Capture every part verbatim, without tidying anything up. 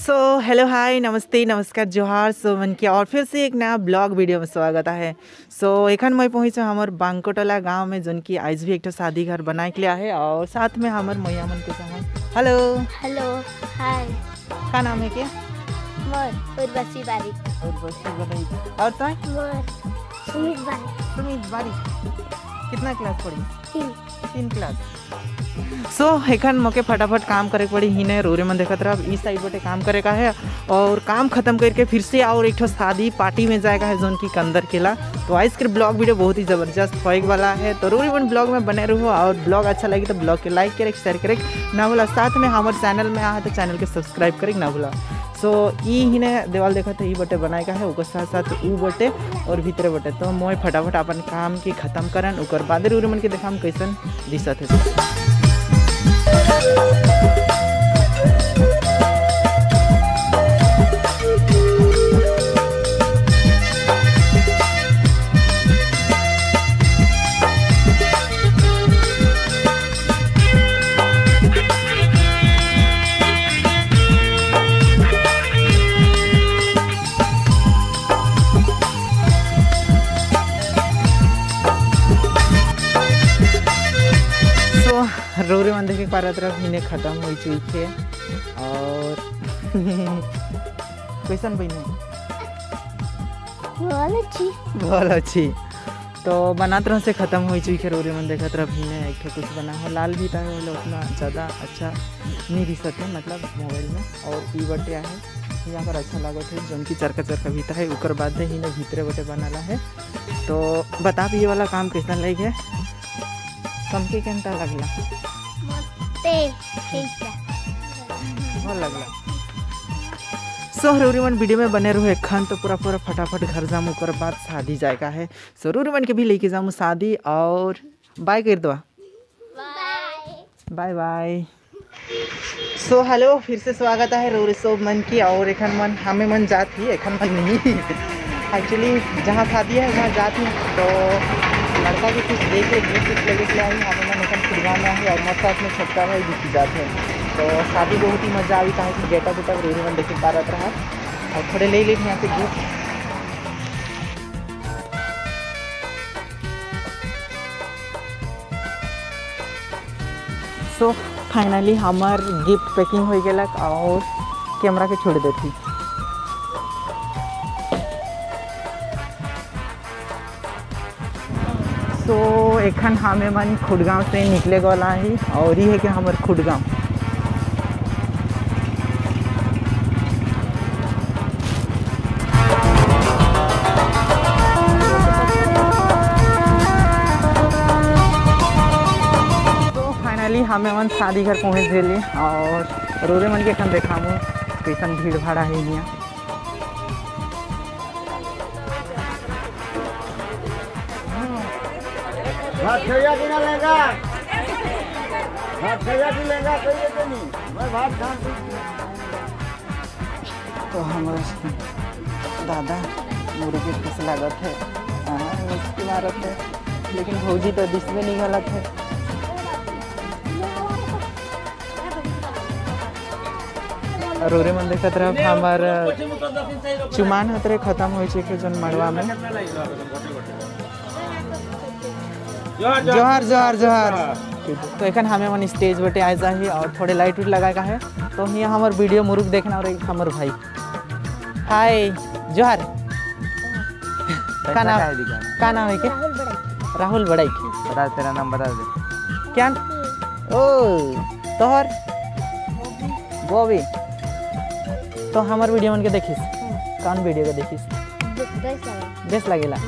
So hello hi नमस्ते नमस्कार जोहार सो मन की और फिर से एक नया ब्लॉग वीडियो में स्वागत है। सो so, एखन मैं पहुँचे हमारे बांकोटला गांव में जोन की आज भी एक शादी घर बनाए के लिया है और साथ में हमारे मैया मन के साथ। हेलो हेलो हाय का नाम है क्या? मोर उर्वशी बारिक। उर्वशी बारिक और तो मोर सुमित बारिक। सुमित बारिक कितना क्लास पढ़ी? तीन तीन क्लास। सो so, एखन मोके फटाफट काम करे पड़ी ही ने रोरे मन देखत रहा इस साइड बटे काम करे का है और काम खत्म करके फिर से और एक ठो शादी पार्टी में जाएगा है जोन की कंदर केला। तो आज के ब्लॉग वीडियो बहुत ही ज़बरदस्त होए वाला है। तो रोरी मन ब्लॉग में बने रहो और ब्लॉग अच्छा लगे तो ब्लॉग के लाइक करे शेयर करे ना भूला। साथ में हमारे चैनल में आए तो चैनल के सब्सक्राइब करे ना भूला। सो so, ई ही ने देवाल देखा था ई बटे बनाए का है ओकर साथ साथ ऊ बटे और भीतरे बटे। तो मैं फटाफट अपन काम के खत्म करन ओकर बाद रोरी मन के देखा हम कैसन दिशत है। रोरे मन देखे पारा तरफ हिने खत्म हो चुकी है और कैसन बने बहुत अच्छी बहुत अच्छी। तो बनात रह से ख़त्म हो चुकी है। रोरे मन देखा तरफ हिने एक ठो कुछ बना हो लाल भी था उतना ज़्यादा अच्छा नहीं दिखत है मतलब मोबाइल में और ई बटे है यहाँ पर अच्छा लागत है जौन की चरका चरका भी है उकर बाद हिने भीतरे बटे बनाला है। तो बता भी ये वाला काम कैसा लग है समके केनता लगला लगला। सो रोरीमन वीडियो में बने रहो एखन तो पूरा पूरा फटाफट घर जाऊँ ओकर बाद शादी जाएगा है। सो रोरीमन के भी लेके जाऊँ शादी और बाय कर दो बाय बाय। सो हेलो फिर से स्वागत है रोरी सो मन की और एखन मन हमें मन जाती है एखन मन नहीं एक्चुअली जहाँ शादी है वहाँ जाती है। तो लड़का की कुछ देख ले कुछ लगे के आई हमें मन एखन खुदगाँव में है और मेरे साथ में छोटका भाई दिखी जाते हैं। तो शादी बहुत ही मज़ा आई कहा कि गेटा बेटा रोरी मन देखे पा रहा रहा और थोड़े ले लेते यहाँ पे गिफ्ट। सो फाइनली हमार गिफ्ट पैकिंग हो गया और कैमरा के छोड़ देती। तो एखन हमें मन खुदगाँव से निकले वाला ही और ये है कि हमारे खुदगाँव तो फाइनली हमें मन शादी घर पहुँच गए और रोरे मन के एखन देखा कैसन भीड़ भाड़ा है यहाँ। भात खैया कि ना लेगा भात खैया कि लेगा कहिए तो नहीं मैं भात खा। तो हमारे दादा मुर्गे कैसे लागत है उसकी मारत है लेकिन भौजी तो दिस में नहीं गलत है। रोरे मन देखा तरफ हमार चुमान हतरे खत्म हो चुके जन मड़वा में। जोहार जोहार जोहार। तो एखन हमें मन स्टेज बटे आए जाही और थोड़े लाइट उट लगा का है। तो यहाँ हमार वीडियो मुरुक देखना और एक हमार भाई हाय जोहार का नाम का नाम है क्या? राहुल बड़ाई। बता तेरा नाम बता दे क्या? ओ तोहर बॉबी। तो हमार वीडियो मन के देखिस कौन वीडियो के देखिस बेस लगेला।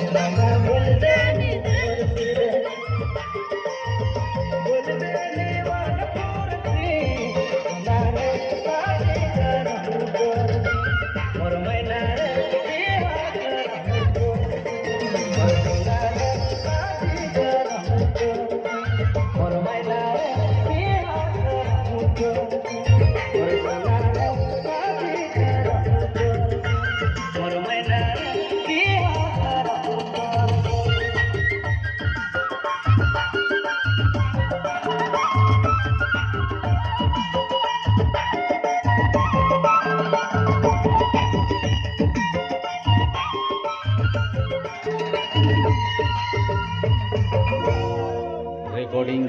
recording.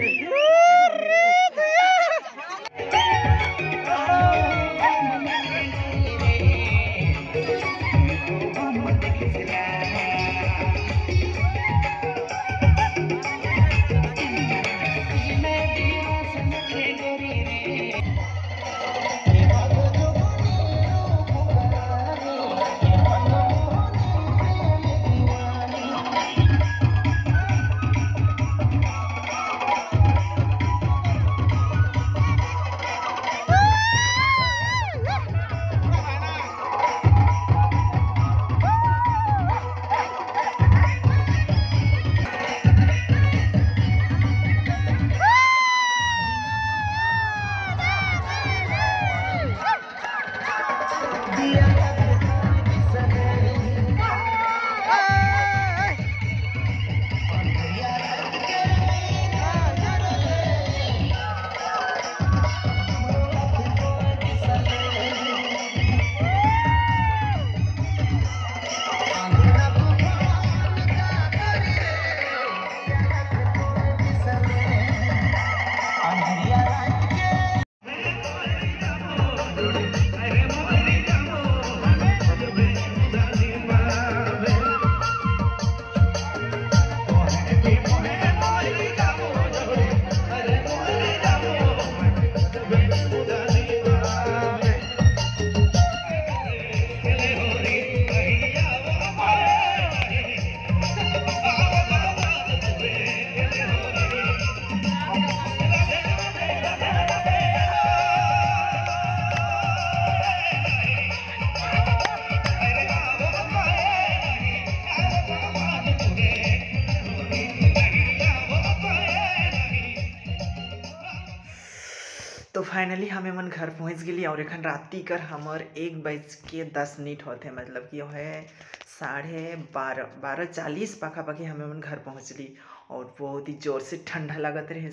तो फाइनली हमें मन घर पहुँच गली और एखन राति कर हमार एक बज के दस मिनट होते, मतलब कि है साढ़े बारह बारह चालीस पाखा पाखी हमें मन घर पहुँचली और बहुत ही जोर से ठंडा लगत रहे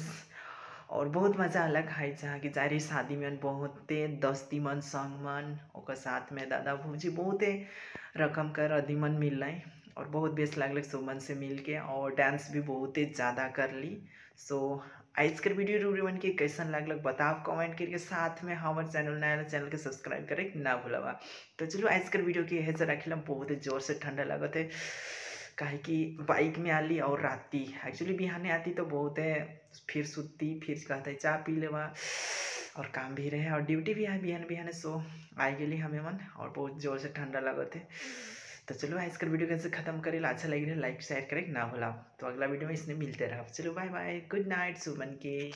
और बहुत मज़ा अलग है जहाँ की जा रही शादी में बहुते दस्ती मन संग मन और साथ में दादा भूजी बहुते रकम कर अधि मन मिल रहे और बहुत बेस लगल सुमन से मिल के और डांस भी बहुते ज़्यादा कर ली। सो आज कर वीडियो रूरी मन के कैसन लगलक बताओ कमेंट करके, साथ में हमारे चैनल नया चैनल के सब्सक्राइब करे ना भूलवा। तो चलो आज कर वीडियो के यह से रखिला, बहुत जोर से ठंडा लगत है काहे कि बाइक में आली और राती एक्चुअली बिहाने आती तो बहुत है फिर सुती फिर कहते चाय पी लेवा और काम भी रहे और ड्यूटी भी है बिहान बिहाने। सो आई गई हमें मन और बहुत जोर से ठंडा लगत है। तो चलो आज कर वीडियो कैसे खत्म करे, अच्छा लगे लाइक शेयर करे ना भूला। तो अगला वीडियो में इसने मिलते रहा। चलो bye bye, good night Suman के।